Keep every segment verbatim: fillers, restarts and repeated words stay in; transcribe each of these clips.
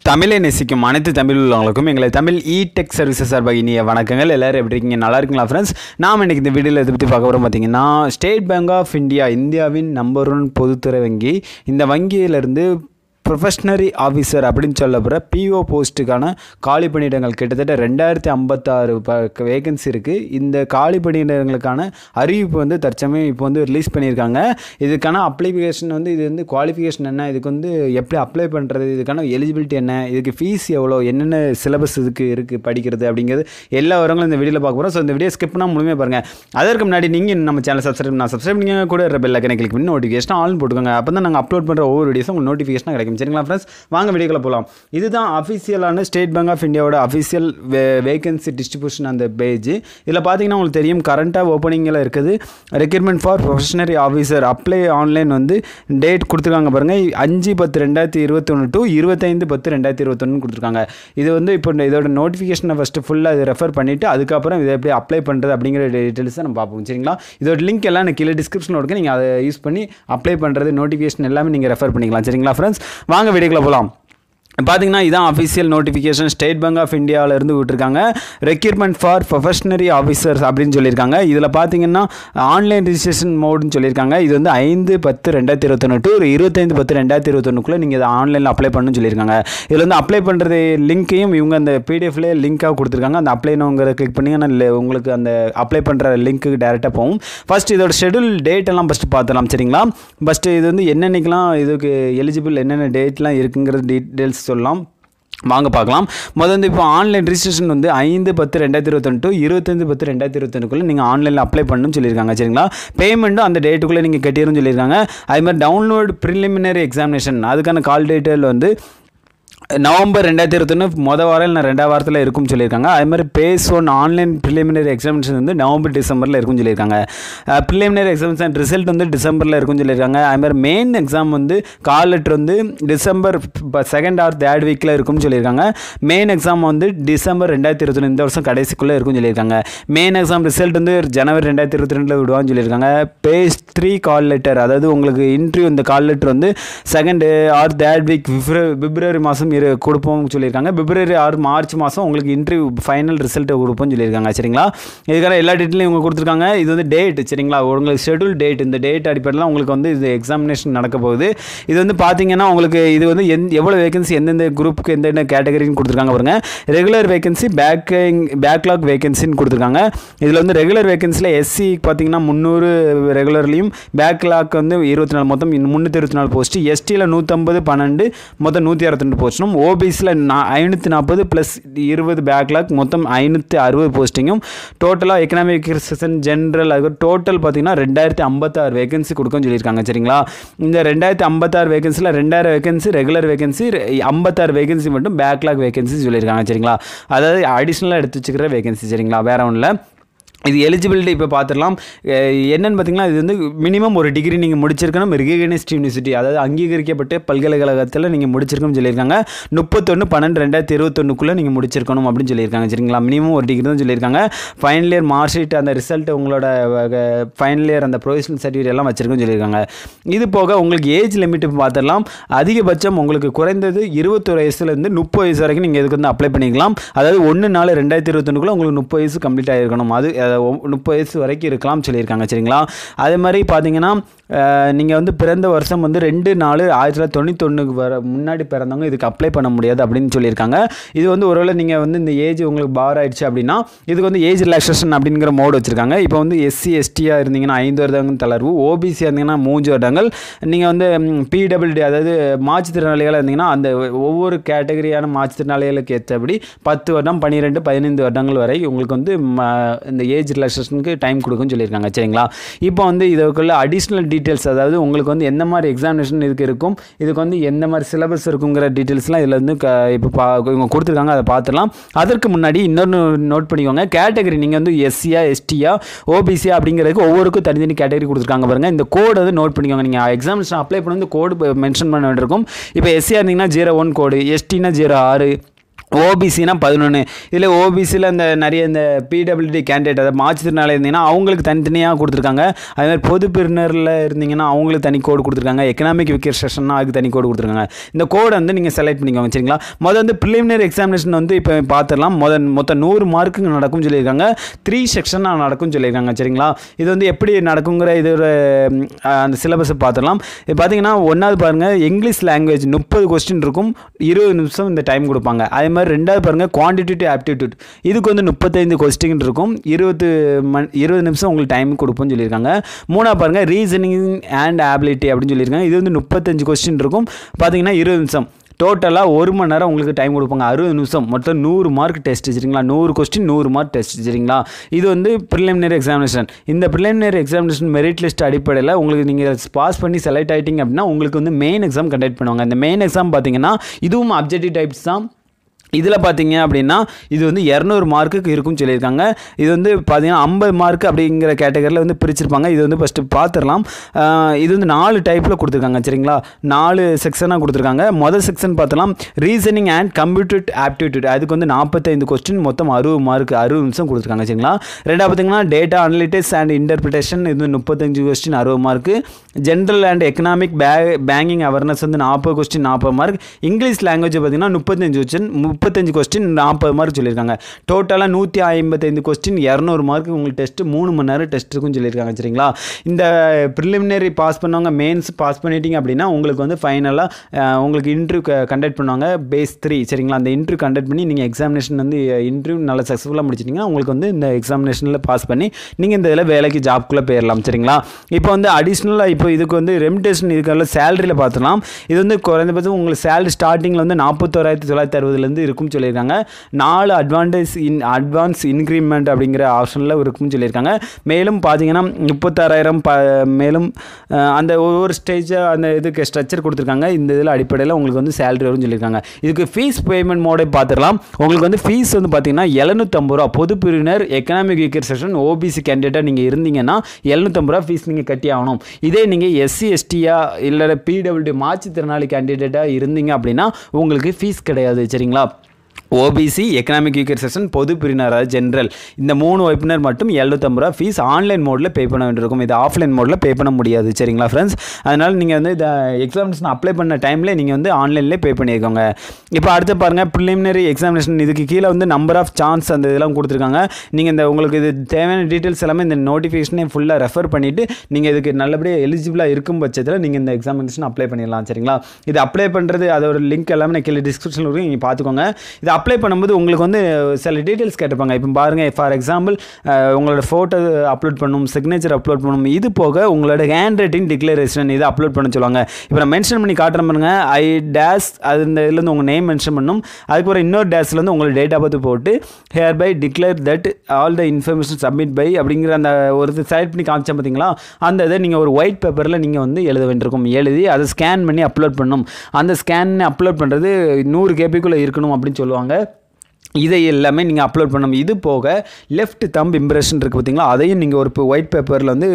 தமிழை நேசிக்கும் அனைத்து தமிழ் உள்ளவங்களுக்கும் எங்களை தமிழ் இ டெக் சர்வீசஸ் சார்பாக இனிய வணக்கங்கள். எல்லோரும் எப்படி இருக்கீங்க? நல்லா இருக்குங்களா ஃப்ரெண்ட்ஸ்? நாம் இன்றைக்கி இந்த வீடியோவில் எதை பற்றி பார்க்க போகிறோம் பார்த்தீங்கன்னா, ஸ்டேட் பேங்க் ஆஃப் இந்தியா, இந்தியாவின் நம்பர் ஒன் பொதுத்துறை வங்கி. இந்த வங்கியிலிருந்து ப்ரொஃபஷனரி ஆஃபீஸர் அப்படின்னு சொல்லப்படுற பிஓ போஸ்ட்டுக்கான காலி பணியிடங்கள் கிட்டத்தட்ட ரெண்டாயிரத்தி ஐம்பத்தாறு வேகன்சி இருக்குது. இந்த காலி பணியிடங்களுக்கான அறிவிப்பு வந்து தற்சமயம் இப்போ வந்து ரிலீஸ் பண்ணியிருக்காங்க. இதுக்கான அப்ளிகேஷன் வந்து இது வந்து குவாலிஃபிகேஷன் என்ன, இதுக்கு வந்து எப்படி அப்ளை பண்ணுறது, இதுக்கான எலிஜிபிலிட்டி என்ன, இதுக்கு ஃபீஸ் எவ்வளோ, என்னென்ன சிலபஸ் இதுக்கு இருக்குது படிக்கிறது அப்படிங்கிறது எல்லா விவரங்களும் இந்த வீடியோவில் பார்க்க போகிறோம். ஸோ இந்த வீடியோ ஸ்கிப் பண்ணால் முழுமையாக பாருங்கள். அதற்கு முன்னாடி நீங்கள் நம்ம சேனல் சப்ஸ்கிரைப் நான் சப்ஸ்கிரைப் பண்ணிங்க கூட பெல் ஐக்கனை கிளிக் பண்ணி நோட்டிஃபிகேஷன் ஆல் போட்டுக்கோங்க. அப்போ தான் நாங்கள் அப்லோட் பண்ணுற ஒவ்வொரு வீடியோஸும் உங்களுக்கு நோட்டிஃபிகேஷன் கிடைக்கும். சரிங்களா ஃப்ரெண்ட்ஸ்? வாங்க வீடியோக்குள்ள போகலாம். இதுதான் அஃபிஷியலான ஸ்டேட் பேங்க் ஆஃப் இந்தியாவோட அஃபிஷியல் வே வேகன்சி டிஸ்ட்ரிபியூஷன் அந்த பேஜ். இதில் பார்த்தீங்கன்னா உங்களுக்கு தெரியும், கரண்ட்டாக ஓப்பனிங்கில் இருக்குது. Recruitment for probationary officer apply online வந்து டேட் கொடுத்துருக்காங்க பாருங்கள். அஞ்சு பத்து ரெண்டாயிரத்தி இருபத்தொன்று டு இருபத்தைந்து பத்து ரெண்டாயிரத்தி இருபத்தொன்னு கொடுத்துருக்காங்க. இது வந்து இப்போ இதோட நோட்டிஃபிகேஷனை ஃபஸ்ட்டு ஃபுல்லாக இது ரெஃபர் பண்ணிவிட்டு அதுக்கப்புறம் இதை எப்படி அப்ளை பண்ணுறது அப்படிங்கிற டீட்டெயில்ஸை நம்ம பார்ப்போம். சரிங்களா? இதோட லிங்க் எல்லாம் எனக்கு கீழே டிஸ்கிரிப்ஷனில் இருக்குது. நீங்கள் அதை யூஸ் பண்ணி அப்ளை பண்ணுறது நோட்டிஃபிகேஷன் எல்லாமே நீங்கள் ரெஃபர் பண்ணிக்கலாம். சரிங்களா ஃப்ரெண்ட்ஸ்? வாங்க வீடியோக்குள்ள போகலாம். பார்த்தீங்கன்னா இதான் official notification state bank of இந்தியாவிலேருந்து விட்டுருக்காங்க. ரெக்ரூட்மெண்ட் ஃபார் ப்ரொஃபஷனரி ஆஃபீஸர்ஸ் அப்படின்னு சொல்லியிருக்காங்க. இதில் பார்த்தீங்கன்னா ஆன்லைன் ரிஜிஸ்ட்ரேஷன் மோடுன்னு சொல்லியிருக்காங்க. இது வந்து ஐந்து பத்து ரெண்டாயிரத்தி இருபத்தொன்று டு ஒரு இருபத்தைந்து பத்து ரெண்டாயிரத்தி இருபத்தொன்னுக்குள்ளே நீங்கள் இதை ஆன்லைனில் அப்ளை பண்ணணும்னு சொல்லியிருக்காங்க. இதில் வந்து அப்ளை பண்ணுறது லிங்க்கையும் இவங்க அந்த பிடிஎஃப்லேயே லிங்காக கொடுத்துருக்காங்க. அந்த அப்ளைனுங்கிற கிளிக் பண்ணிங்கன்னா உங்களுக்கு அந்த அப்ளை பண்ணுற லிங்க்கு டேரெக்டாக போகும். ஃபஸ்ட் இதோட ஷெடியூல் டேட் எல்லாம் ஃபஸ்ட்டு பார்த்துலாம். சரிங்களா? ஃபஸ்ட்டு இது வந்து என்னென்னைக்கெலாம் இதுக்கு எலிஜிபிள், என்னென்ன டேட்லாம் இருக்குங்கிறது டீட்டெயில்ஸ் சொல்லலாம். வாங்க பார்க்கலாம். முதல் வந்து இப்போ ஆன்லைன் ரிஜிஸ்ட்ரேஷன் வந்து ஐந்து பத்து ரெண்டாயிரத்தி இருபத்தொன்று டு இருபத்தஞ்சு பத்து ரெண்டாயிரத்தி இருபத்தொன்னுக்குள்ளே நீங்கள் ஆன்லைனில் அப்ளை பண்ணணும்னு சொல்லியிருக்காங்க. சரிங்களா? பேமெண்ட்டும் அந்த டேட்டுக்குள்ளே நீங்கள் கட்டிடும்னு சொல்லியிருக்காங்க. அது மாதிரி டவுன்லோட் ப்ரிலிமினரி எக்ஸாமினேஷன் அதுக்கான கால் டேட்டில் வந்து நவம்பர் ரெண்டாயிரத்தி இருபத்தொன்று மொதல் வாரம் இல்லை ரெண்டாவது வாரத்தில் இருக்கும்னு சொல்லியிருக்காங்க. அது மாதிரி phase one online preliminary examination வந்து நவம்பர் டிசம்பரில் இருக்கும்னு சொல்லியிருக்காங்க. ப்ரிலிமினரி எக்ஸாமினேஷன் ரிசல்ட் வந்து டிசம்பரில் இருக்கும்னு சொல்லியிருக்காங்க. அது மாதிரி மெயின் எக்ஸாம் வந்து கால் லெட்டர் வந்து டிசம்பர் செகண்ட் ஆர் தேர்ட் வீக்கில் இருக்கும்னு சொல்லியிருக்காங்க. மெயின் எக்ஸாம் வந்து டிசம்பர் ரெண்டாயிரத்தி இருபத்தொன்று இந்த வருஷம் கடைசிக்குள்ளே இருக்கும்னு சொல்லியிருக்காங்க. மெயின் எக்ஸாம் ரிசல்ட் வந்து ஜனவரி ரெண்டாயிரத்தி இருபத்தி ரெண்டில் விடுவான்னு சொல்லியிருக்காங்க. பேஸ் த்ரீ கால் லெட்டர், அதாவது உங்களுக்கு இன்டர்வியூ இந்த கால் லெட்டர் வந்து second or third week February மாதம் இரு கொடுப்போம்னு சொல்லியிருக்காங்க. பிப்ரவரி ஆறு மார்ச் மாதம் உங்களுக்கு இன்டர்வியூ ஃபைனல் ரிசல்ட்டை கொடுப்போம்னு சொல்லியிருக்காங்க. சரிங்களா? இதுக்கான எல்லா டீட்டெயிலும் இவங்க கொடுத்துருக்காங்க. இது வந்து டேட். சரிங்களா? உங்களுக்கு ஷெடியூல் டேட், இந்த டேட் அடிப்படையில் உங்களுக்கு வந்து இது எக்ஸாமினேஷன் நடக்க போகுது. இது வந்து பார்த்தீங்கன்னா உங்களுக்கு இது வந்து எந் எவ்வளோ வேகன்சி எந்தெந்த குரூப்புக்கு எந்தெந்த கேட்டகரின்னு கொடுத்துருக்காங்க பாருங்க. ரெகுலர் வேகன்சி, பேக்கிங் பேக்லாக் வேகன்சின்னு கொடுத்துருக்காங்க. இதில் வந்து ரெகுலர் வேகன்சியில் எஸ்சி பார்த்தீங்கன்னா முந்நூறு ரெகுலர்லையும், பேக்லாக் வந்து இருபத்தி நாலு மொத்தம் முந்நூற்றி இருபத்தி நாலு போஸ்ட்டு, எஸ்டியில் நூற்றம்பது பன்னெண்டு மொத்தம் நூற்றி அறுபத்தி போஸ்ட்டும், ஓபிசியில் ஐநூற்றி நாற்பது ப்ளஸ் இருபது பேக்லாக் மொத்தம் ஐநூற்றி அறுபது போஸ்டிங்கும், டோட்டலாக எக்கனாமிக் செக்ஷன் ஜென்ரல் அது டோட்டல் பார்த்தீங்கன்னா ரெண்டாயிரத்தி ஐம்பத்தாறு வேகன்சி கொடுக்குன்னு சொல்லியிருக்காங்க. சரிங்களா? இந்த ரெண்டாயிரத்தி ஐம்பத்தாறு வேகன்சியில் ரெண்டாயிரம் வேகன்சி ரெகுலர் வேகன்சி, ஐம்பத்தாறு வேகன்சி மட்டும் பேக்லாக் வேகன்சி சொல்லியிருக்காங்க. சரிங்களா? அதாவது அடிஷ்னலாக எடுத்து வச்சுக்கிற வேகன்சி. சரிங்களா? வேறு ஒன்றும் இல்லை. இது எலிஜிபிலிட்டி இப்போ பார்த்துடலாம். என்னென்னு பார்த்தீங்கன்னா, இது வந்து மினிமம் ஒரு டிகிரி நீங்கள் முடிச்சிருக்கணும். ரெகக்னைஸ்ட் யூனிவர்சிட்டி, அதாவது அங்கீகரிக்கப்பட்ட பல்கலைக்கழகத்தில் நீங்கள் முடிச்சிருக்கணும்னு சொல்லியிருக்காங்க. முப்பத்தொன்று பன்னெண்டு ரெண்டாயிரத்தி இருபத்தொன்னுக்குள்ளே நீங்கள் முடிச்சிருக்கணும் அப்படின்னு சொல்லியிருக்காங்க. சரிங்களா? மினிமம் ஒரு டிகிரி தான் சொல்லியிருக்காங்க. ஃபைனல் இயர் மார்க் ஷீட், அந்த ரிசல்ட், உங்களோட ஃபைனல் இயர் அந்த ப்ரொவிஷனல் சர்டிஃபிகேட் எல்லாம் வச்சிருக்குன்னு சொல்லியிருக்காங்க. இது போக உங்களுக்கு ஏஜ் லிமிட் பார்த்துடலாம். அதிகபட்சம் உங்களுக்கு குறைந்தது இருபத்தொரு வயசுலேருந்து முப்பது வயசு வரைக்கும் நீங்கள் இதுக்கு வந்து அப்ளை பண்ணிக்கலாம். அதாவது ஒன்று நாலு ரெண்டாயிரத்தி இருபத்தொன்னுக்குள்ளே உங்களுக்கு முப்பது வயசு கம்ப்ளீட் ஆகிருக்கணும். அது முப்பது வயசு வரைக்கும் இருக்கலாம் சொல்லியிருக்காங்க. சரிங்களா? அதே மாதிரி பார்த்தீங்கன்னா நீங்கள் வந்து பிறந்த வருஷம் வந்து ரெண்டு நாலு ஆயிரத்தி தொள்ளாயிரத்தி தொண்ணூத்தொன்னுக்கு வர முன்னாடி பிறந்தவங்க இதுக்கு அப்ளை பண்ண முடியாது அப்படின்னு சொல்லியிருக்காங்க. இது வந்து ஒருவேளை நீங்கள் வந்து இந்த ஏஜ் உங்களுக்கு பார் ஆயிடுச்சு அப்படின்னா இதுக்கு வந்து ஏஜ் ரிலாக்ஸேஷன் அப்படிங்கிற மோடு வச்சுருக்காங்க. இப்போ வந்து எஸ்சி எஸ்டியாக இருந்தீங்கன்னா ஐந்து வருடங்கள் தளர்வு, ஓபிசியாக இருந்தீங்கன்னா மூன்று வருடங்கள், நீங்கள் வந்து பிடபிள்யூடி அதாவது மாற்றுத்திறனாளிகளாக இருந்தீங்கன்னா அந்த ஒவ்வொரு கேட்டகரியான மாற்றுத்திறனாளிகளுக்கு ஏற்றபடி பத்து வருடம் பன்னிரெண்டு பதினைந்து வருடங்கள் வரை உங்களுக்கு வந்து இந்த ஏஜ் ரிலாக்ஸேஷனுக்கு டைம் கொடுக்குன்னு சொல்லியிருக்காங்க. சரிங்களா? இப்போ வந்து இதுக்குள்ள அடிஷ்னல் டீட்டெயில்ஸ், அதாவது உங்களுக்கு வந்து எந்த மாதிரி எக்ஸாமினேஷன் இதுக்கு இருக்கும், இதுக்கு வந்து எந்த மாதிரி சிலபஸ் இருக்குங்கிற டீட்டெயில்ஸ்லாம் இதில் வந்து இப்போ பா இவங்க கொடுத்துருக்காங்க. அதை பார்த்துலாம். அதற்கு முன்னாடி இன்னொன்று நோட் பண்ணிக்கோங்க. கேட்டகரி நீங்கள் வந்து எஸ்சியா எஸ்டியா ஓபிசியா அப்படிங்கிறதுக்கு ஒவ்வொருக்கும் தனித்தனி கேட்டகரி கொடுத்துருக்காங்க பாருங்கள். இந்த கோடு வந்து நோட் பண்ணிக்கோங்க. நீங்கள் எக்ஸாமினேஷன் அப்ளை பண்ணி கோடு மென்ஷன் பண்ண வேண்டியிருக்கும். இப்போ எஸ்சியா இருந்தீங்கன்னா ஜீரோ ஒன் கோடு, எஸ்டினா ஜீரோ ஆறு, ஓபிசினா பதினொன்று. இதில் ஓபிசியில் இந்த நிறைய இந்த பிடபிள்யூடி கேண்டிடேட் அதை மாற்றுத்திறனால இருந்தீங்கன்னா அவங்களுக்கு தனித்தனியாக கொடுத்துருக்காங்க. அதுமாதிரி பொது பிரினரில் இருந்தீங்கன்னா அவங்களுக்கு தனி கோடு கொடுத்துருக்காங்க. எக்கனாமிக் வீக்கர் செஷன்னா அதுக்கு தனி கோடு கொடுத்துருக்காங்க. இந்த கோடை வந்து நீங்கள் செலக்ட் பண்ணிக்கோங்க சரிங்களா. மொதல் வந்து ப்ரிலிமினரி எக்ஸாமினேஷன் வந்து இப்போ பார்த்துடலாம். முதல் மொத்தம் நூறு மார்க்குங்க நடக்கும்னு சொல்லியிருக்காங்க. த்ரீ செக்ஷனாக நடக்கும்னு சொல்லியிருக்காங்க சரிங்களா. இது வந்து எப்படி நடக்குங்கிற இதோட அந்த சிலபஸை பார்த்துடலாம். இது பார்த்தீங்கன்னா ஒன்றாவது பாருங்கள், இங்கிலீஷ் லாங்குவேஜ் முப்பது கொஸ்டின் இருக்கும், இருபது நிமிஷம் இந்த டைம் கொடுப்பாங்க. அதே மாதிரி ரெண்டாவது பாருங்கள் குவான்டிடேட்டிவ் ஆப்டிடியூட், இதுக்கு வந்து முப்பத்தைந்து கொஸ்டின் இருக்கும், இருபது மணி இருபது நிமிஷம் உங்களுக்கு டைம் கொடுப்போம்னு சொல்லியிருக்காங்க. மூணாவது பாருங்கள் ரீசனிங் அண்ட் ஆபிலிட்டி அப்படின்னு சொல்லியிருக்காங்க. இது வந்து முப்பத்தஞ்சு கொஸ்டின் இருக்கும், பார்த்தீங்கன்னா இருபது நிமிஷம். டோட்டலாக ஒரு மணி நேரம் உங்களுக்கு டைம் கொடுப்பாங்க, அறுபது நிமிஷம். மொத்தம் நூறு மார்க் டெஸ்ட் சரிங்களா. நூறு கொஸ்டின் நூறு மார்க் டெஸ்ட் சரிங்களா. இது வந்து ப்ரிலிமினரி எக்ஸாமினேஷன். இந்த ப்ரிலிமினரி எக்ஸாமினேஷன் மெரிட் லிஸ்ட் அடிப்படையில் உங்களுக்கு நீங்கள் பாஸ் பண்ணி செலக்ட் ஆகிட்டிங்க அப்படின்னா உங்களுக்கு வந்து மெயின் எக்ஸாம் கண்டக்ட் பண்ணுவாங்க. இந்த மெயின் எக்ஸாம் பார்த்தீங்கன்னா இதுவும் அப்ஜெக்டிவ் டைப்ஸ் தான். இதில் பார்த்தீங்க அப்படின்னா இது வந்து இரநூறு மார்க்குக்கு இருக்கும்னு சொல்லியிருக்காங்க. இது வந்து பார்த்தீங்கன்னா ஐம்பது மார்க் அப்படிங்கிற கேட்டகரியில் வந்து பிரிச்சிருப்பாங்க. இது வந்து ஃபஸ்ட்டு பார்த்துடலாம். இது வந்து நாலு டைப்பில் கொடுத்துருக்காங்க சரிங்களா. நாலு செக்ஷனாக கொடுத்துருக்காங்க. மொதல் செக்ஷன் பார்த்தலாம் ரீசனிங் அண்ட் கம்ப்யூட்டர் ஆப்டிடியூட், அதுக்கு வந்து நாற்பத்தைந்து கொஸ்டின், மொத்தம் அறுபது மார்க், அறுபது நிமிஷம் கொடுத்துருக்காங்க சரிங்களா. ரெண்டாவது பார்த்தீங்கன்னா டேட்டா அனலிட்டிக்ஸ் அண்ட் இன்டர்பிரிட்டேஷன், இது வந்து முப்பத்தஞ்சு கொஸ்டின், அறுபது மார்க்கு. ஜென்ரல் அண்ட் எக்கனாமிக் பே பேங்கிங் அவேர்னஸ் வந்து நாற்பது கொஸ்டின், நாற்பது மார்க். இங்கிலீஷ் லாங்குவேஜ் பார்த்தீங்கன்னா முப்பத்தஞ்சு கொஸ்டின், முப்பத்தஞ்சு கொஸ்டின், நாற்பது மார்க் சொல்லியிருக்காங்க. டோட்டலாக நூற்றி ஐம்பத்தைந்து கொஸ்டின், இரநூறு மார்க் உங்களுக்கு டெஸ்ட்டு, மூணு மணி நேரம் டெஸ்ட் இருக்குன்னு சொல்லியிருக்காங்க சரிங்களா. இந்த ப்ரிலிமினரி பாஸ் பண்ணவங்க மெயின்ஸ் பாஸ் பண்ணிட்டீங்க அப்படின்னா உங்களுக்கு வந்து ஃபைனலாக உங்களுக்கு இன்டர்வியூ கண்டக்ட் பண்ணுவாங்க பேஸ் த்ரீ சரிங்களா. அந்த இன்டர்வியூ கண்டக்ட் பண்ணி நீங்கள் எக்ஸாமினேஷன் வந்து இன்டர்வியூ நல்லா சக்ஸஸ்ஃபுல்லாக முடிச்சிட்டிங்கன்னா உங்களுக்கு வந்து இந்த எக்ஸாமினேஷனில் பாஸ் பண்ணி நீங்கள் இந்த இதில் வேலைக்கு ஜாப்குள்ளே போயிடலாம் சரிங்களா. இப்போ வந்து அடிஷ்னலாக இப்போ இதுக்கு வந்து ரெமிடேஷன் இதுக்கான சேலரியில் பார்த்துக்கலாம். இது வந்து குறைந்தபட்சம் உங்களுக்கு சேலரி ஸ்டார்டிங்கில் வந்து நாற்பத்தோராயிரத்தி தொள்ளாயிரத்தி அறுபதுலேருந்து இருக்கும்னு சொல்லியிருக்காங்க. நாலு அட்வான்டேஜ் இன் அட்வான்ஸ் இன்க்ரிமெண்ட் அப்படிங்கிற ஆப்ஷனில் இருக்கும்னு சொல்லியிருக்காங்க. மேலும் பார்த்தீங்கன்னா முப்பத்தாறாயிரம் ப மேலும் அந்த ஒவ்வொரு ஸ்டேஜாக அந்த இதுக்கு ஸ்ட்ரக்சர் கொடுத்துருக்காங்க. இந்த இதில் அடிப்படையில் உங்களுக்கு வந்து சேலரி வரும்னு சொல்லியிருக்காங்க. இதுக்கு ஃபீஸ் பேமெண்ட் மோடை பார்த்துடலாம். உங்களுக்கு வந்து ஃபீஸ் வந்து பார்த்தீங்கன்னா எழுநூற்றம்பது ரூபா. பொது பிரிவினர், எக்கனாமிக் வீக்கர் செக்ஷன், ஓபிசி கேண்டிடேட்டாக நீங்கள் இருந்தீங்கன்னா எழுநூற்றம்பது ரூபா ஃபீஸ் நீங்கள் கட்டி ஆகணும். இதே நீங்கள் எஸ்சி எஸ்டியா இல்லை பிடபிள்யூடி மாற்றுத்திறனாளி கேண்டிடேட்டாக இருந்தீங்க அப்படின்னா உங்களுக்கு ஃபீஸ் கிடையாது சரிங்களா. ஓபிசி, எக்கனாமிக் வீக்கர் செக்ஷன், பொது பிரிவினர் அதாவது ஜென்ரல், இந்த மூணு வைப்பினர் மட்டும் எழுநூற்றம்பது ரூபா ஃபீஸ் ஆன்லைன் மோடில் பே பண்ண வேண்டியிருக்கும். இது ஆஃப்லைன் மோடில் பே பண்ண முடியாது சரிங்களா ஃப்ரெண்ட்ஸ். அதனால் நீங்கள் வந்து இந்த எக்ஸாமினேஷன் அப்ளை பண்ண டைமில் நீங்கள் வந்து ஆன்லைன்லேயே பே பண்ணியிருக்கோங்க. இப்போ அடுத்து பாருங்கள் ப்ரிலிமினரி எக்ஸாமினேஷன். இதுக்கு கீழே வந்து நம்பர் ஆஃப் சான்ஸ் அந்த இதெல்லாம் கொடுத்துருக்காங்க. நீங்கள் இந்த உங்களுக்கு இது தேவையான டீட்டெயில்ஸ் எல்லாமே இந்த நோட்டிஃபிகேஷனே ஃபுல்லாக ரெஃபர் பண்ணிவிட்டு நீங்கள் இதுக்கு நல்லபடியாக எலிஜிபிளாக இருக்கும் பட்சத்தில் நீங்கள் இந்த எக்ஸாமினேஷன் அப்ளை பண்ணிடலாம் சரிங்களா. இது அப்ளை பண்ணுறது அதோட லிங்க் எல்லாமே நான் கீழே டிஸ்கிரிப்ஷனில் இருக்கும், நீங்கள் பார்த்துக்கோங்க. இது அப்ளை பண்ணும்போது உங்களுக்கு வந்து சில டீட்டெயில்ஸ் கேட்டுப்பாங்க. இப்போ பாருங்கள், ஃபார் எக்ஸாம்பிள் உங்களோட ஃபோட்டோ அப்லோட் பண்ணணும், சிக்னேச்சர் அப்லோட் பண்ணணும், இது போக உங்களோட ஹேண்ட் ரைட்டிங் டிக்ளரேஷன் இதை அப்லோட் பண்ண சொல்லுவாங்க. இப்போ நான் மென்ஷன் பண்ணி காட்டுறேன் பாருங்க, ஐ டேஷ் அது இந்த இதுலேருந்து உங்கள் நேம் மென்ஷன் பண்ணணும். அதுக்கப்புறம் இன்னொரு டேஷ்லேருந்து உங்களோட டேட் ஆஃப் பர்த் போட்டு hereby declare that all the information submit by அப்படிங்கிற அந்த ஒரு சைட் பண்ணி காமிச்சா பார்த்தீங்களா, அந்த இதை நீங்கள் ஒரு ஒயிட் பேப்பரில் நீங்கள் வந்து எழுத வேண்டியிருக்கும். எழுதி அதை ஸ்கேன் பண்ணி அப்லோட் பண்ணணும். அந்த ஸ்கேன் அப்லோட் பண்ணுறது நூறு கேபிக்குள்ளே இருக்கணும் அப்படின்னு சொல்லுவாங்க. இதை எல்லாமே நீங்கள் அப்லோட் பண்ணணும். இது போக லெஃப்ட் தம்ப் இம்ப்ரெஷன் இருக்குது பார்த்தீங்களா, அதையும் நீங்கள் ஒரு ஒயிட் பேப்பரில் வந்து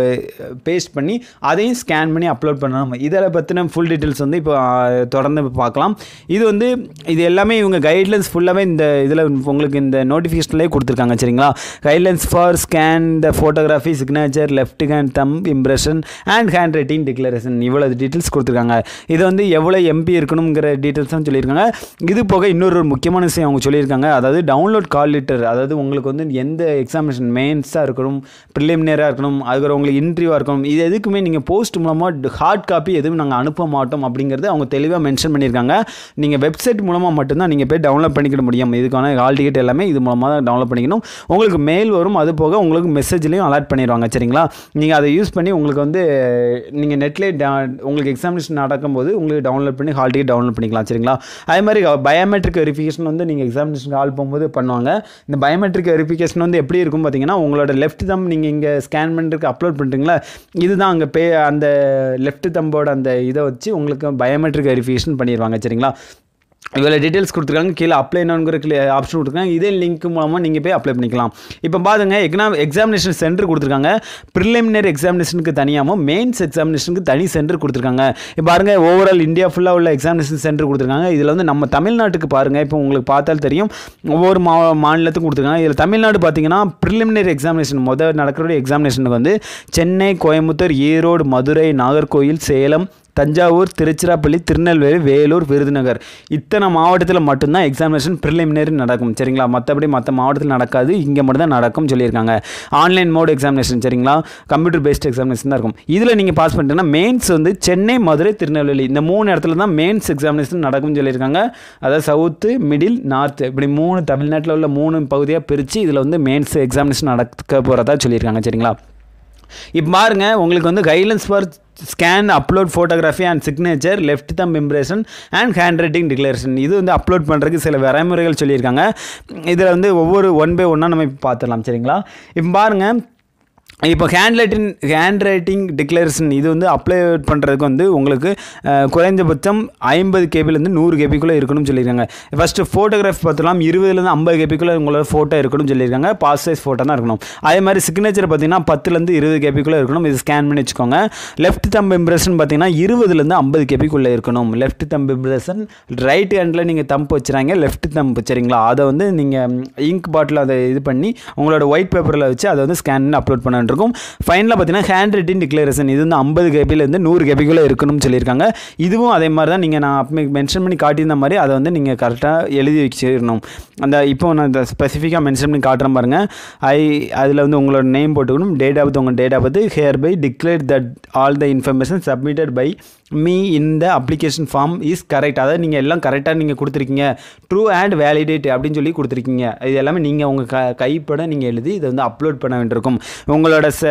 பேஸ்ட் பண்ணி அதையும் ஸ்கேன் பண்ணி அப்லோட் பண்ணணும். இதில் பற்றின ஃபுல் டீட்டெயில்ஸ் வந்து இப்போ தொடர்ந்து பார்க்கலாம். இது வந்து இது எல்லாமே இவங்க கைட்லைன்ஸ் ஃபுல்லாகவே இந்த இதில் உங்களுக்கு இந்த நோட்டிஃபிகேஷன்லேயே கொடுத்துருக்காங்க சரிங்களா. Guidelines for scan the photography, signature, left hand thumb impression and hand writing declaration, இவ்வளோ டீட்டெயில்ஸ் கொடுத்துருக்காங்க. இது வந்து எவ்வளோ எம்பி இருக்கணுங்கிற டீட்டெயில்ஸும் சொல்லியிருக்காங்க. இது போக இன்னொரு முக்கியமான விஷயம் அவங்க சொல்லியிருக்காங்க, அதாவது டவுன்லோட் கால் லெட்டர். அதாவது உங்களுக்கு வந்து எந்த எக்ஸாமினேஷன் மெயின்ஸாக இருக்கணும், ப்ரிலிமினரியாக இருக்கணும், அதுக்கு உங்களுக்கு இன்டர்வியூவாக இருக்கணும், இது எதுக்குமே நீங்கள் போஸ்ட் மூலமாக ஹார்ட் காப்பி எதுவும் நாங்கள் அனுப்ப மாட்டோம் அப்படிங்கிறது அவங்க தெளிவாக மென்ஷன் பண்ணியிருக்காங்க. நீங்கள் வெப்சைட் மூலமாக மட்டும்தான் நீங்கள் போய் டவுன்லோட் பண்ணிக்கிட முடியும். இதுக்கான ஹால் டிக்கெட் எல்லாமே இது மூலமாக தான் டவுன்லோட் பண்ணிக்கணும். உங்களுக்கு மெயில் வரும், அது போக உங்களுக்கு மெசேஜ்லேயும் அலர்ட் பண்ணிடுவாங்க சரிங்களா. நீங்கள் அதை யூஸ் பண்ணி உங்களுக்கு வந்து நீங்கள் நெட்லேயே உங்களுக்கு எக்ஸாமினேஷன் நடக்கும்போது உங்களுக்கு டவுன்லோட் பண்ணி ஹால் டிக்கெட் டவுன்லோட் பண்ணிக்கலாம் சரிங்களா. அதே மாதிரி பயோமெட்ரிக் வெரிஃபிகேஷன் வந்து நீங்கள் எக்ஸாமினேஷன் கால் போகும்போது பண்ணுவாங்க. இந்த பயோமெட்ரிக் வெரிஃபிகேஷன் வந்து எப்படி இருக்கும் பார்த்தீங்கன்னா, உங்களோட லெஃப்ட் தம் நீங்கள் இங்கே ஸ்கேன் பண்ணுறதுக்கு அப்லோட் பண்ணுறீங்களா, இதுதான் அங்கே பே அந்த லெஃப்ட் தம்போட அந்த இதை வச்சு உங்களுக்கு பயோமெட்ரிக் வெரிஃபிகேஷன் பண்ணிடுவாங்க சரிங்களா. இவ்வளோ டீட்டெயில்ஸ் கொடுத்துருக்காங்க. கீழே அப்ளை நோங்கிற ஆப்ஷன் கொடுத்துருக்காங்க. இதே லிங்க் மூலமாக நீங்கள் போய் அப்ளை பண்ணிக்கலாம். இப்போ பாருங்க எக்ஸாம் எக்ஸாமினேஷன் சென்டர் கொடுத்துருக்காங்க. ப்ரிலிமினரி எக்ஸாமினேஷனுக்கு தனியாகவும் மெயின்ஸ் எக்ஸாமினேஷனுக்கு தனி சென்டர் கொடுத்துருக்காங்க. இப்போ பாருங்கள் ஓவரால் இந்தியா ஃபுல்லாக உள்ள எக்ஸாமினேஷன் சென்டர் கொடுத்துருக்காங்க. இதில் வந்து நம்ம தமிழ்நாட்டுக்கு பாருங்கள், இப்போ உங்களுக்கு பார்த்தால் தெரியும் ஒவ்வொரு மா மாநிலத்துக்கும் கொடுத்துருக்காங்க. இதில் தமிழ்நாடு பார்த்தீங்கன்னா ப்ரிலிமினரி எக்ஸாமினேஷன் முதல் நடக்கிற எக்ஸாமினேஷனுக்கு வந்து சென்னை, கோயம்புத்தூர், ஈரோடு, மதுரை, நாகர்கோவில், சேலம், தஞ்சாவூர், திருச்சிராப்பள்ளி, திருநெல்வேலி, வேலூர், விருதுநகர் இத்தனை மாவட்டத்தில் மட்டும்தான் எக்ஸாமினேஷன் ப்ரிலிமினரி நடக்கும். சரிங்களா? மற்றபடி மற்ற மாவட்டத்தில் நடக்காது, இங்கே மட்டும் தான் நடக்கும் சொல்லியிருக்காங்க. ஆன்லைன் மோட் எக்ஸாமினேஷன், சரிங்களா, கம்ப்யூட்டர் பேஸ்ட் எக்ஸாமினேஷன் தான் இருக்கும். இதில் நீங்கள் பாஸ் பண்ணிட்டீங்கன்னா மெயின்ஸ் வந்து சென்னை, மதுரை, திருநெல்வேலி இந்த மூணு இடத்துல தான் மெயின்ஸ் எக்ஸாமினேஷன் நடக்கும்னு சொல்லியிருக்காங்க. அதாவது சவுத்து, மிடில், நார்த்து இப்படி மூணு தமிழ்நாட்டில் உள்ள மூணு பகுதியாக பிரித்து இதில் வந்து மெயின்ஸ் எக்ஸாமினேஷன் நடக்க போகிறதா சொல்லியிருக்காங்க. சரிங்களா? இப்போ பாருங்க உங்களுக்கு வந்து guidelines for scan upload photography and signature, left thumb impression and hand writing declaration இது வந்து அப்லோட் பண்ணுறதுக்கு சில வரைமுறைகள் சொல்லியிருக்காங்க. இதில் வந்து ஒவ்வொரு ஒன் பை ஒன்னாக நம்ம இப்போ பார்த்துடலாம். சரிங்களா? இப்போ பாருங்கள் இப்போ hand writing hand writing declaration இது வந்து அப்ளை பண்ணுறதுக்கு வந்து உங்களுக்கு குறைந்தபட்சம் ஐம்பது கேபிலேருந்து நூறு கேபிக்குள்ளே இருக்கணும்னு சொல்லியிருக்காங்க. ஃபஸ்ட்டு ஃபோட்டோகிராஃபி பார்த்துலாம் இருபதுலேருந்து ஐம்பது கேபிக்குள்ளே உங்களோட ஃபோட்டோ இருக்கணும்னு சொல்லியிருக்காங்க. பாஸ் சைஸ் ஃபோட்டோ தான் இருக்கணும். அதே மாதிரி சிக்னேச்சர் பார்த்தீங்கன்னா பத்துலேருந்து இருபது கேபிக்குள்ளே இருக்கணும். இது ஸ்கேன் பண்ணி வச்சுக்கோங்க. லெஃப்ட் தம்ப் இம்ப்ரெஷன் பார்த்தீங்கன்னா இருபதுலேருந்து ஐம்பது கேபிக்குள்ளே இருக்கணும். லெஃப்ட் தம்ப் இம்ப்ரெஷன் ரைட் ஹேண்டில் நீங்கள் தம்ப் வச்சுறாங்க லெஃப்ட் தம்ப், சரிங்களா? அதை வந்து நீங்கள் இங்க் பாட்டில் அதை இது பண்ணி உங்களோட ஒயிட் பேப்பரில் வச்சு அதை வந்து ஸ்கேன் பண்ணி அப்லோட் பண்ண இருக்கும். ஃபைனலாக பார்த்தீங்கன்னா ஹேண்ட் ரைட்டிங் டிக்ளரேஷன் இது வந்து ஐம்பது கேபிலேருந்து நூறு கேபிக்குள்ளே இருக்கணும்னு சொல்லியிருக்காங்க. இதுவும் அதே மாதிரி தான் நீங்கள் நான் அப்போ மென்ஷன் பண்ணி காட்டியிருந்த மாதிரி அதை வந்து நீங்கள் கரெக்டாக எழுதி வச்சிடணும். அந்த இப்போ நான் இந்த ஸ்பெசிஃபிக்காக மென்ஷன் பண்ணி காட்டுறேன் பாருங்கள். ஐ அதில் வந்து உங்களோட நேம் போட்டுக்கணும், டேட் ஆஃப் உங்கள் date of birth, hereby declare that all the information submitted by me in the application form is correct. அதாவது நீங்கள் எல்லாம் கரெக்டாக நீங்கள் கொடுத்துருக்கீங்க, ட்ரூ அண்ட் வேலிடேட் அப்படின்னு சொல்லி கொடுத்துருக்கீங்க. இது எல்லாமே நீங்கள் உங்கள் க கைப்பட நீங்கள் எழுதி இதை வந்து அப்லோட் பண்ண வேண்டியிருக்கும். உங்களோட ச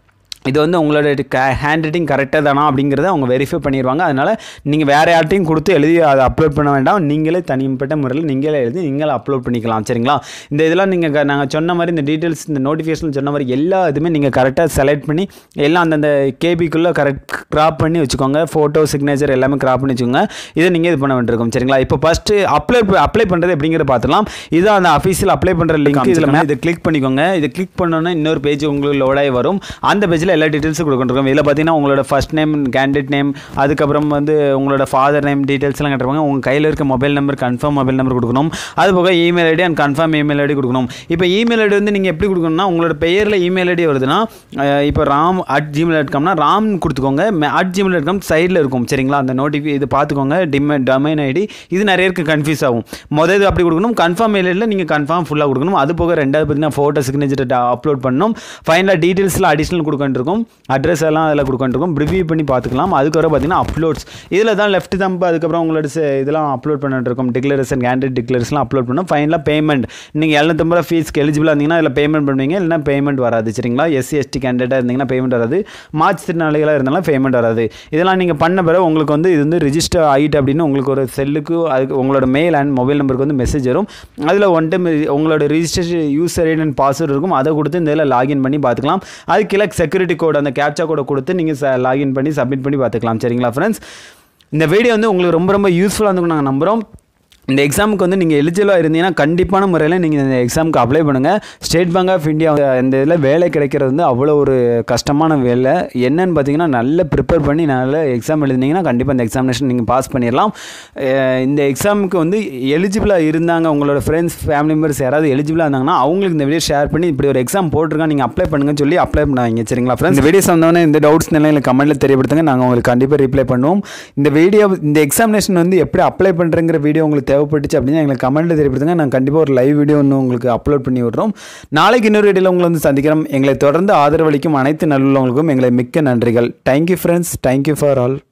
இது வந்து உங்களோட க ஹேண்ட் ரைட்டிங் கரெக்டாக தானா அப்படிங்கிறத அவங்க வெரிஃபை பண்ணிடுவாங்க. அதனால் நீங்கள் வேறு யார்ட்டையும் கொடுத்து எழுதி அதை அப்லோட் பண்ண வேண்டாம். நீங்களே தனிப்பட்ட முறையில் நீங்களே எழுதி நீங்களே அப்லோட் பண்ணிக்கலாம். சரிங்களா? இந்த இதெல்லாம் நீங்கள் நாங்கள் சொன்ன மாதிரி இந்த டீட்டெயில்ஸ் இந்த நோட்டிஃபிகேஷன் சொன்ன மாதிரி எல்லா இதுவுமே நீங்கள் கரெக்டாக செலக்ட் பண்ணி எல்லாம் அந்தந்த கேபிக்குள்ளே கரெக்ட் க்ராப் பண்ணி வச்சுக்கோங்க. ஃபோட்டோ, சிக்னேச்சர் எல்லாமே க்ராப் பண்ணி வச்சுக்கோங்க. இதை நீங்கள் இது பண்ண வேண்டியிருக்கும். சரிங்களா? இப்போ ஃபஸ்ட்டு அப்ளை அப்ளை பண்ணுறது எப்படிங்கிறத பார்த்துலாம். இதுதான் அந்த அஃபீஷியல் அப்ளை பண்ணுற லிங்க். இதில் இதை கிளிக் பண்ணிக்கோங்க. இதை கிளிக் பண்ணோன்னா இன்னொரு பேஜ் உங்களுக்கு லோடாகி வரும். அந்த பேஜில் எல்லா டீட்டெயில்ஸும் கொடுத்துருக்கோம். இதில் பார்த்தீங்கன்னா உங்களோட ஃபர்ஸ்ட் நேம், கேண்டிடேட் நேம், அதுக்கப்புறம் வந்து உங்களோட ஃபாதர் நேம் டீட்டெயில்ஸ்லாம் கேட்டிருப்பாங்க. உங்கள் கையில் இருக்க mobile number, confirm mobile number கொடுக்கணும். அது போக email ID and confirm email ID கொடுக்கணும். இப்போ இமெயில் ஐடி வந்து நீங்கள் எப்படி கொடுக்கணும்னா உங்களோட பெயரில் இமெயில் ஐடி வருதுன்னா இப்போ ராம் அட் ஜிமெயில் டாட் காம்னா ராம் கொடுத்துக்கோங்க. அட் ஜிமெயில் டாட் காம் சைடில் இருக்கும். சரிங்களா? அந்த நோட்டிஃபி இது பார்த்துக்கோங்க. டிமெ டொமைன் ஐடி இது நிறைய பேருக்கு கன்ஃபியூஸ் ஆகும். மொதல் இது அப்படி கொடுக்கணும். கன்ஃபார்ம் மெயில் ஐடியில் நீங்கள் கன்ஃபார்ம் ஃபுல்லாக கொடுக்கணும். அது போக ரெண்டாவது பார்த்தீங்கன்னா ஃபோட்டோ, சிக்னேச்சர் அப்லோட் பண்ணணும். ஃபைனலாக டீட்டெயில்ஸில் அடிஷனல் கொடுக்கணும். அட்ரஸ் எல்லாம் அதில் கொடுக்கணும். ரிவ்யூ பண்ணி பார்த்துக்கலாம். அதுக்கப்புறம் பார்த்தீங்கன்னா அப்லோட்ஸ் இதில் தான் லெஃப்ட் தம்ப், அதுக்கப்புறம் உங்களோட இதெல்லாம் அப்லோட் பண்ணிட்டு இருக்கும். டிக்ளரேஷன், கேண்டிடேட் டிக்ளரேஷன்லாம் அப்லோட் பண்ணணும். ஃபைனலாக பேமெண்ட் நீங்கள் எழுநூத்தம்பது ரூபா ஃபீஸ்க்கு எலிஜிபிளாக இருந்தீங்கன்னா அதில் பேமெண்ட் பண்ணுவீங்க. இல்லைனா பேமெண்ட் வராது. சரிங்களா? எஸ்சி எஸ்டி கேண்டிடேட்டாக இருந்தீங்கன்னா பேமெண்ட் வராது. மாற்றுத்திறனாளிகளாக இருந்தாலும் பேமெண்ட் வராது. இதெல்லாம் நீங்கள் பண்ண பிறகு உங்களுக்கு வந்து இது வந்து ரிஜிஸ்டர் ஆகிட்டு அப்படின்னு உங்களுக்கு ஒரு செல்லுக்கு அதுக்கு உங்களோட மெயில் அண்ட் மொபைல் நம்பருக்கு வந்து மெசேஜ் வரும். அதில் ஒன் டைம் உங்களோட registration user ID and password இருக்கும். அதை கொடுத்து இந்த இதில் லாகின் பண்ணி பார்த்துக்கலாம். அதுக்கு கீழே செக்யூரிட்டி கோட் அந்த கேப்சா கோடை கொடுத்து நீங்கள் லாகின் பண்ணி சப்மிட் பண்ணி பார்த்துக்கலாம். சரிங்களா ஃப்ரெண்ட்ஸ்? இந்த வீடியோ வந்து உங்களுக்கு ரொம்ப ரொம்ப யூஸ்ஃபுல்லாக இருக்கும் நாங்கள் நம்புகிறோம். இந்த எக்ஸாமுக்கு வந்து நீங்கள் எலிஜிபிளாக இருந்தீங்கன்னா கண்டிப்பான முறையில் நீங்கள் இந்த எக்ஸாமுக்கு அப்ளை பண்ணுங்கள். ஸ்டேட் பேங்க் ஆஃப் இந்தியா இந்த இதில் வேலை கிடைக்கிறது வந்து அவ்வளோ ஒரு கஷ்டமான வேலை. என்னன்னு பார்த்தீங்கன்னா நல்லா ப்ரிப்பேர் பண்ணி நல்ல எக்ஸாம் எழுதினீங்கன்னா கண்டிப்பாக இந்த எக்ஸாமினேஷன் நீங்கள் பாஸ் பண்ணிடலாம். இந்த எக்ஸாமுக்கு வந்து எலிஜிபிளாக இருந்தாங்க உங்களோட ஃப்ரெண்ட்ஸ், ஃபேமிலி மெம்பர்ஸ் யாராவது எலிஜிபிளாக இருந்தாங்கன்னா அவங்களுக்கு இந்த வீடியோ ஷேர் பண்ணி இப்படி ஒரு எக்ஸாம் போட்டிருக்காங்க நீங்கள் அப்ளை பண்ணுங்கன்னு சொல்லி அப்ளை பண்ணாங்க. சரிங்களா ஃப்ரெண்ட்ஸ்? இந்த வீடியோஸ் வந்தோடனே இந்த டவுட்ஸ் நிலையில் கமெண்ட்டில் தெரியப்படுத்துங்க. நாங்கள் உங்களுக்கு கண்டிப்பாக ரிப்ளை பண்ணுவோம். இந்த வீடியோ இந்த எக்ஸாமினேஷன் வந்து எப்படி அப்ளை பண்ணுறங்கிற வீடியோ உங்களுக்கு தேவைப்பட்டுச்சு அப்படின்னா எங்களுக்கு கமெண்ட்டில் தெரியப்படுத்துங்க. நாங்கள் கண்டிப்பாக ஒரு லைவ் வீடியோ ஒன்று உங்களுக்கு அப்லோட் பண்ணி விடுறோம். நாளைக்கு இன்னொரு வீடியோவில் உங்களை வந்து சந்திக்கிறோம். எங்களை தொடர்ந்து ஆதரவளிக்கும் அனைத்து நல்லுள்ளவங்களுக்கும் எங்களை மிக்க நன்றிகள். Thank you friends. Thank you for all.